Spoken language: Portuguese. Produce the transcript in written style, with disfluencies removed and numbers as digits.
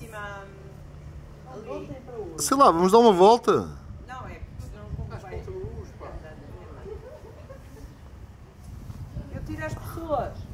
cima ali. Sei lá, vamos dar uma volta. Não, é porque senão como vai. Eu tiro as pessoas.